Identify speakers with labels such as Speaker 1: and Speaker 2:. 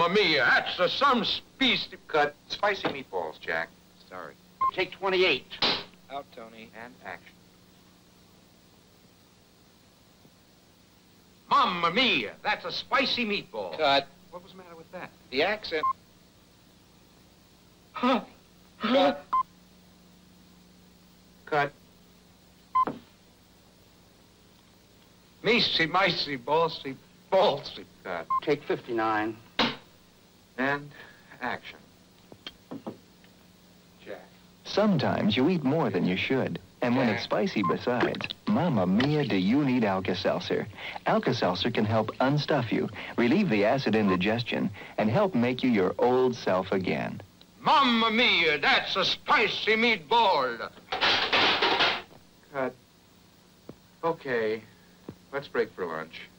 Speaker 1: Mamma mia, that's some beast.
Speaker 2: Cut. Spicy meatballs, Jack.
Speaker 3: Sorry.
Speaker 4: Take 28.
Speaker 3: Out, Tony.
Speaker 2: And action.
Speaker 1: Mamma mia, that's a spicy meatball.
Speaker 3: Cut.
Speaker 2: What was the matter with that?
Speaker 3: The accent.
Speaker 1: Huh.
Speaker 3: Cut.
Speaker 2: Cut.
Speaker 1: Measy, micey, ballsy, ballsy.
Speaker 2: Cut.
Speaker 4: Take 59.
Speaker 2: And action. Jack.
Speaker 5: Sometimes you eat more than you should. And when it's spicy besides, Mamma mia, do you need Alka-Seltzer? Alka-Seltzer can help unstuff you, relieve the acid indigestion, and help make you your old self again.
Speaker 1: Mamma mia, that's a spicy meatball.
Speaker 2: Cut. Okay. Let's break for lunch.